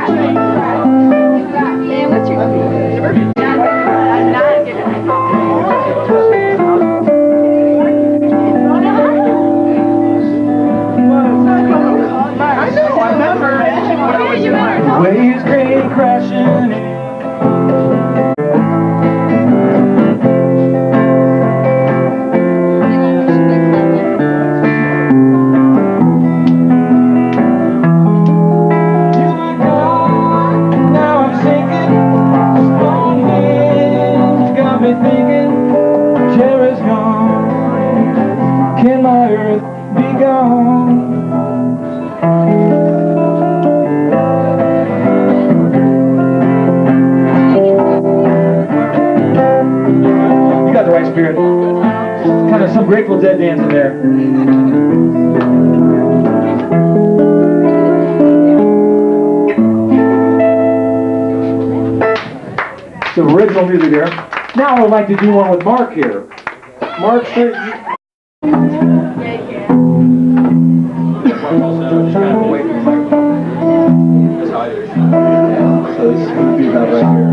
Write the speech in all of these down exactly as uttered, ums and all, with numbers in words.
Waves came crashing in. Kind of some Grateful Dead dance in there. Some original music here. Now I would like to do one with Mark here. Mark, sir. So this is going to be about right here.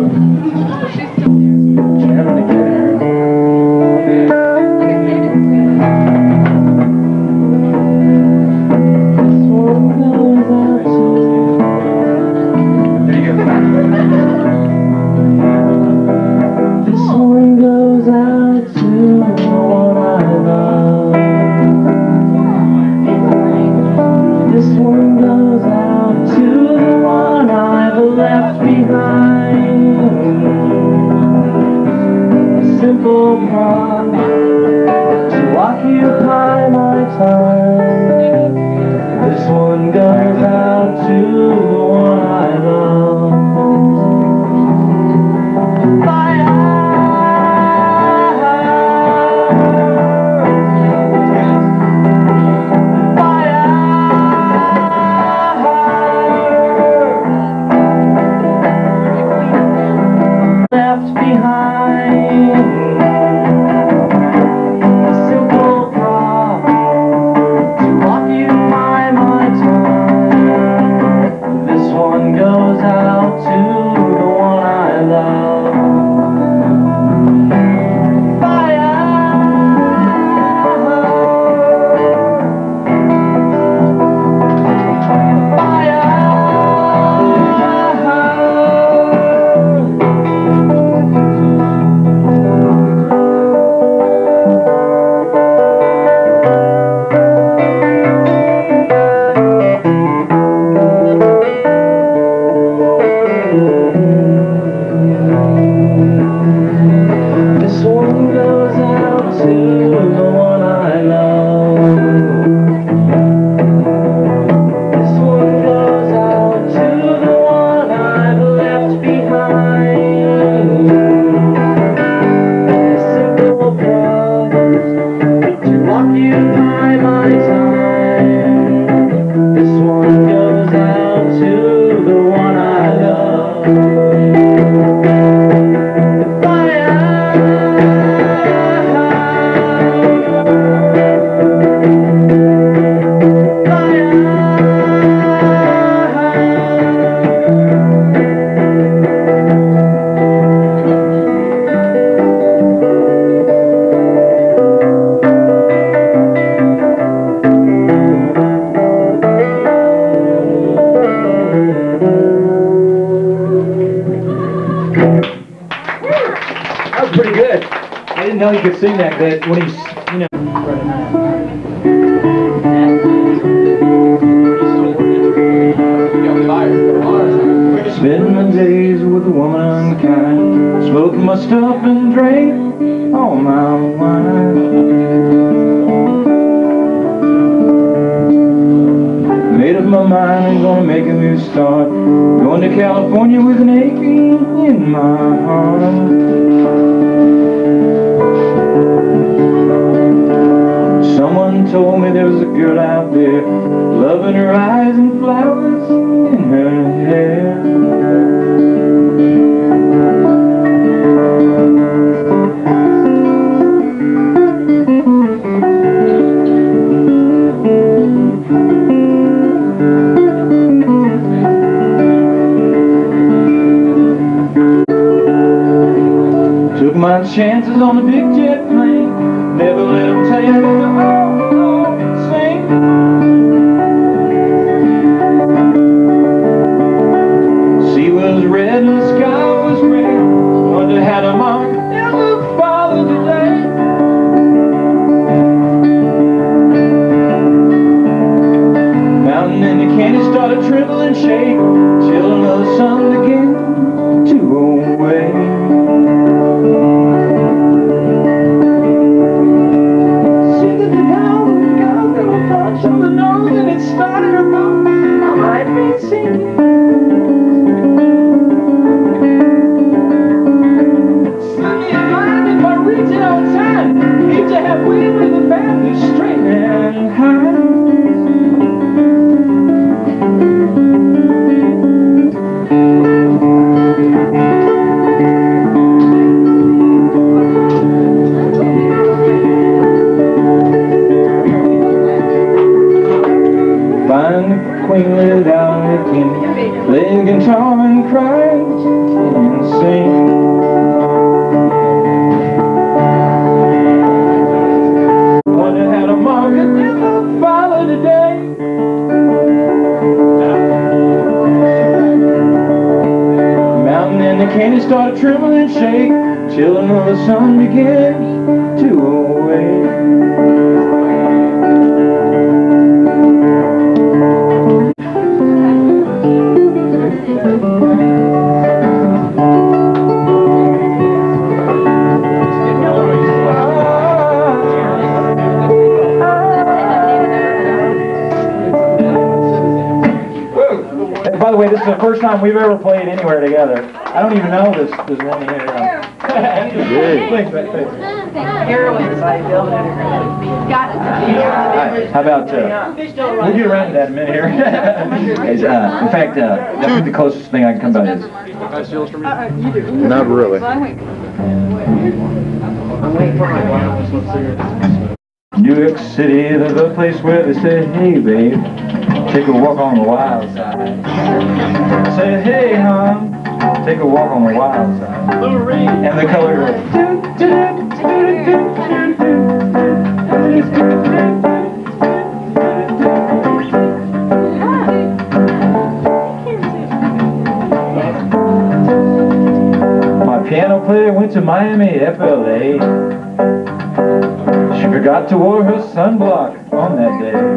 Know he could sing that good when he's, you know. Spend my days with a woman unkind, smoking my stuff and drink all my wine. Made up my mind, I'm gonna make a new start, going to California with an aching in my heart. Someone told me there was a girl out there, loving her eyes and flowers in her hair. my chances on a big jet plane. Never let them tell you that the oh, oh, sing. Sea was red and the sky was gray. Wonder how the mark ever followed today. Mountain and the canyon started tremble and shake. Children of the sun began to awake. See that the down got a little punch on the nose and it started her mouth. I might be singing. Slip me in line if I reach it on time. Need to have wind with the band is straight and high. Queen lived out her king, played guitar and cried and sing. Wonder how the market never followed today. Mountain and the canyon started trembling and shake. Children of the sun began to awake. By the way, this is the first time we've ever played anywhere together. I don't even know this this woman here. Thanks, thanks. How about, uh, we'll get around to that in a minute here. Is, uh, in fact, uh, that's the closest thing I can come by is. Not really. New York City, the place where they say, hey babe, take a walk on the wild side. Say, hey hon, take a walk on the wild side. And the color goes. My piano player went to Miami, F L A. She forgot to wear her sunblock on that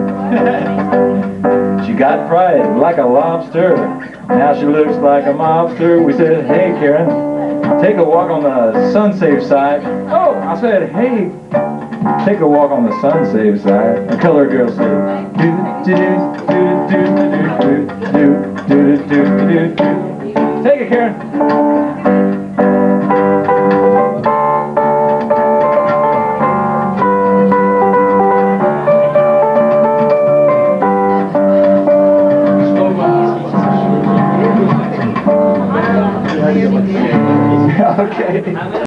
day. She got fried like a lobster. Now she looks like a mobster. We said, hey Karen, take a walk on the sun-safe side. Oh, I said, hey, take a walk on the sun-safe side. The color girl said, do do do do do do do do do do. Take it, Karen. Okay.